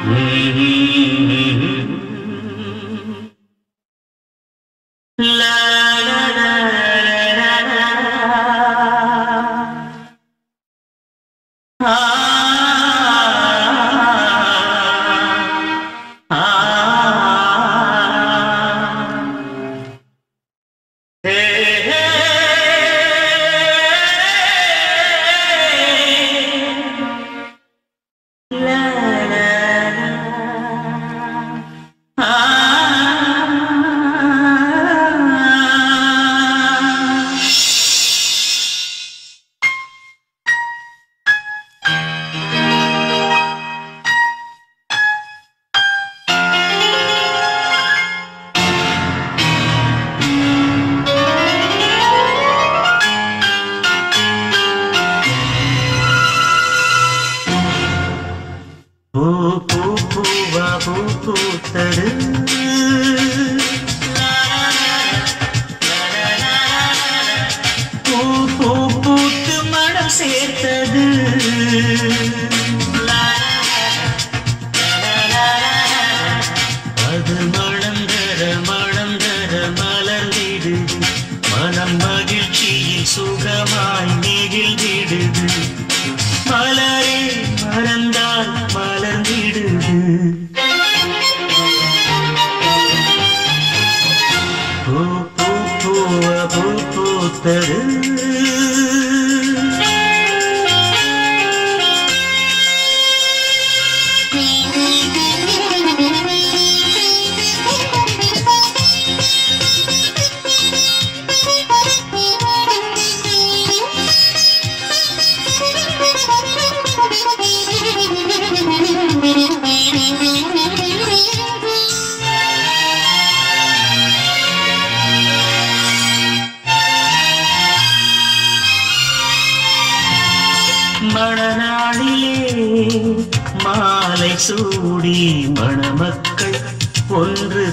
சூடி மணமக்கள் ஒன்று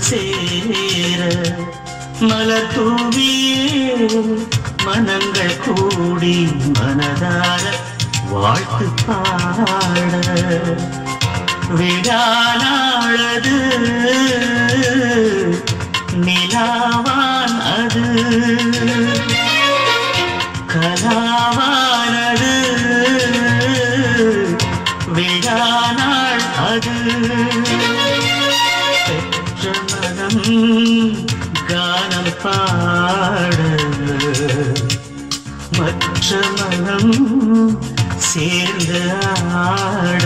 சேர மலர் தூவியே மனங்கள் கூடி மனதார வாழ்த்து பாட விழானாளது நிலாவான் அது கலாவானது விழானாள் அது பெற்ற மனம் கானம் பாட மற்ற மனம் சேர்ந்து ஆட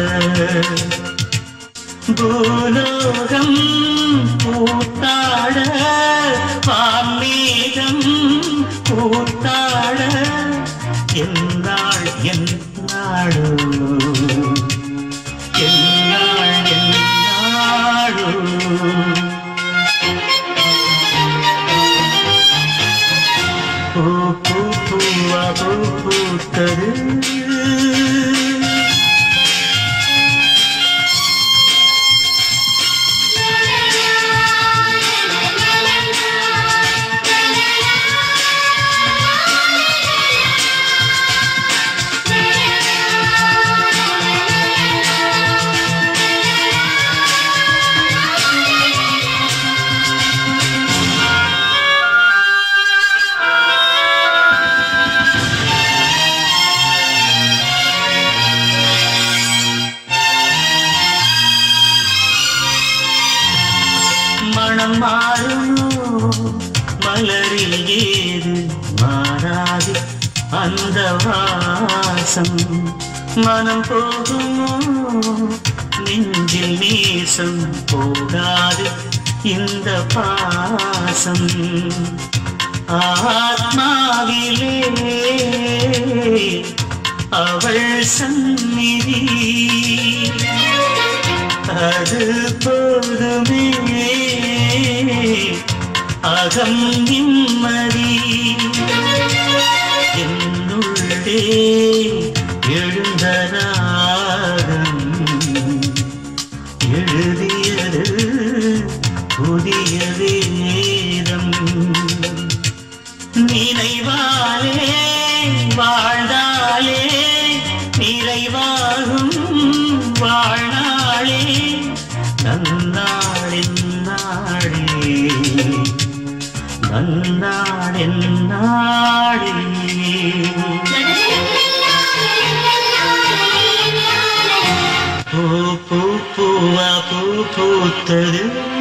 பூலோகம் பூத்தாட வான்மேகம் பூத்தாட என்னாள் என்னாளோ என்னாள் என்னாளோ பூ பூ பூவா பூ பூத்தது மனம் மாறுமோ மலரில் ஏது மாறாது அந்த வாசம் மனம் போகுமோ நெஞ்சில் நேசம் போகாது இந்த பாசம் ஆத்மாவிலே அவள் சந்நிதி அது போதுமே அகம் நிம்மதி என்னுள்ளே எழுந்த ராகம் எழுதியது புதிய வேதம் நினைவாலே வாழ்ந்தாலே நிறைவாகும் வாழ்நாளே நன்னாளின் நாளே நன்னாளின் நாளே பூ பூ பூவா பூ பூத்தது